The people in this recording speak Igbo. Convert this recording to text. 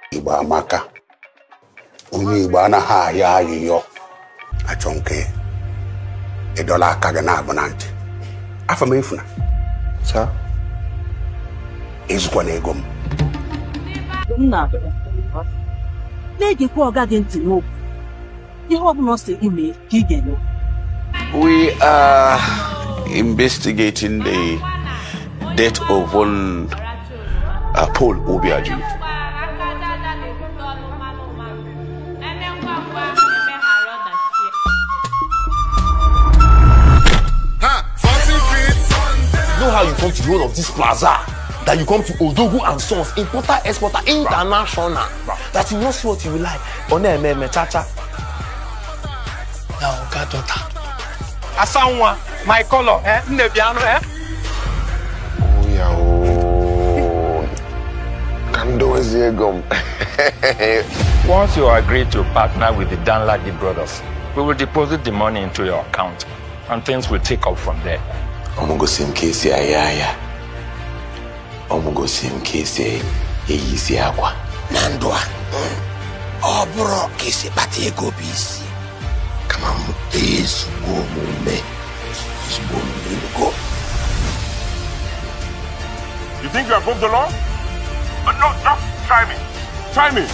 Igbo Amaka. Onye Igbo anaghị ahịa ayịyọ. Achọ nke ịdọla aka gị na-abụ na ntị. Afamefuna. Sir? Ezukwana ego m. We are investigating the death of one Paul Obiaju. Know how you come to the whole of this plaza? That you come to Odogwu and Sons, importer, exporter, international. That you know what you will like. Cha-cha. Now, God, daughter. Asanwa, my color, Nebiano, Oh, yeah, oh. Kando is here, gum. Once you agree to partner with the Danladi brothers, we will deposit the money into your account, and things will take off from there. I'm going to go see him, Casey. I'm going to go see him, Casey. Easy, aqua. Nandwa. Oh, bro, Casey, but he go busy. Come on, this woman, this woman will go. You think you are above the law? No, just try me. Try me.